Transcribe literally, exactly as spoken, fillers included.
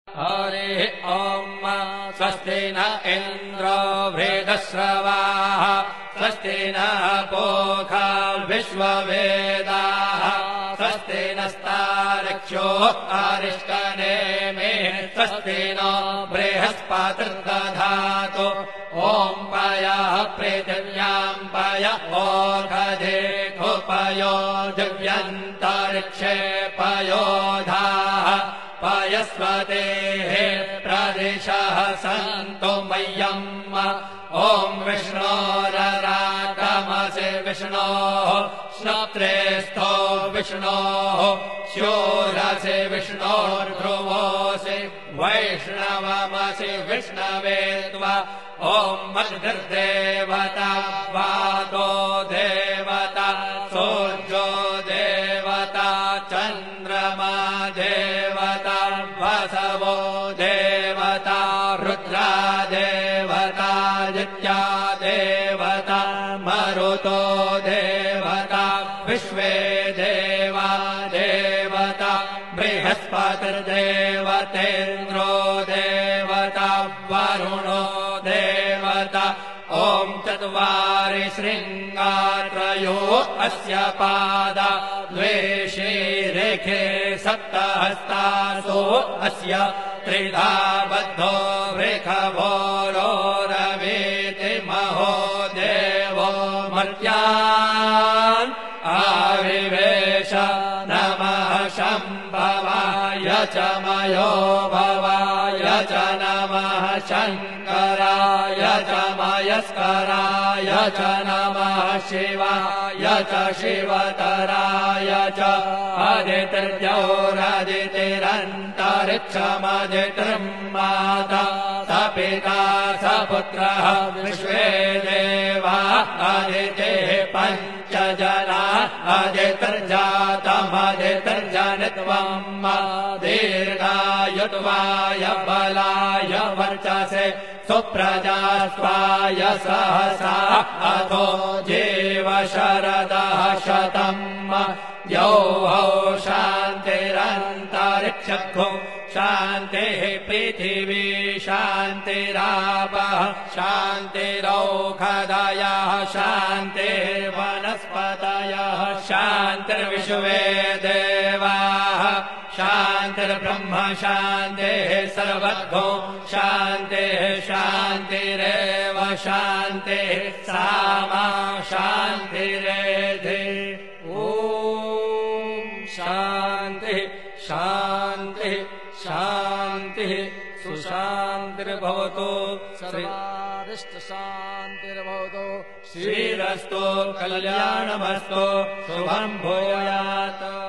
हरिः ॐ स्वस्ति न इन्द्रो वृद्धश्रवाः स्वस्ति न पूषा विश्ववेदाः स्वस्ति नस्तार्क्ष्यो अरिष्टनेमिः स्वस्ति नो बृहस्पतिर्दधातु ॐ पयः पृथिव्यां पय ओषधेऽपयो दिव्यन्तरिक्षे पयोधाः पयस्वतेः प्रदिशः सन्तु मह्यम् ॐ विष्णोरराटमसि विष्णोः श्रोत्रेस्थो विष्णोः शूरसि विष्णोर्ध्रुवोऽसि वैष्णवमसि विष्णवे त्वा ॐ मद्भिर्देवता वातो देवता सूर्यो देवता चन्द्रमा देवता वसवो देवता रुद्रा देवता जित्या देवता मरुतो देवता विश्वे देवा देवता बृहस्पतिर्देवतेन्द्रो देवता वरुणो देवता ॐ चत्वारि शृङ्गात्रयो अस्य पादा द्वे शीरेखे सप्तहस्तासो अस्य त्रिधा बद्धो वृषभो रवीति महो देवो मर्त्यान् आविवेश नमः शम्भवाय च मयो भवाय च नमः शङ्कराय च मयस्कराय च नमः शिवाय च शिवतराय च अदितिर्जौरदितिरन्तरिक्षमदितिर्माता स पिता स पुत्रः विश्वे देवा अदितिः पञ्च जना अदितिर्जातमदितिर्जनित्वम् दीर्घायुत्वाय बलाय वर्चसे सुप्रजास्वाय सहसा अथो जीव शरदः शतम् यौहौ शान्तिरन्तरिक्षो शान्तिः पृथिवी शान्तिरापः शान्तिरौषधयः शान्तिर्वनस्पतयः शान्तिर्विश्वे देवाः शान्तिर्ब्रह्म शान्तिः सर्वतो शान्तिः शान्तिरेव शान्तिः सामा शान्तिरेधि ॐ शान्तिः शान्तिः शान्तिः सुशान्तिर्भवतु सर्वारिष्टशान्तिर्भवतु श्रीरस्तु कल्याणमस्तु शुभं भूयात्।